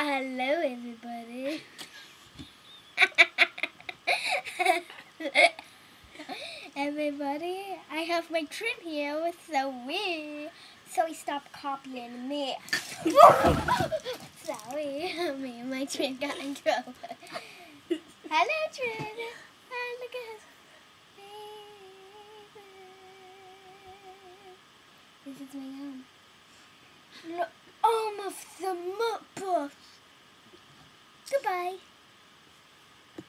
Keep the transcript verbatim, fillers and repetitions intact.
Hello, everybody. Everybody, I have my trim here with the Wii, so he stopped copying me. Sorry, me and my trim got in trouble. Hello, trim. Hi, look at his baby. This is my arm. Look, arm of the Muppet. Goodbye.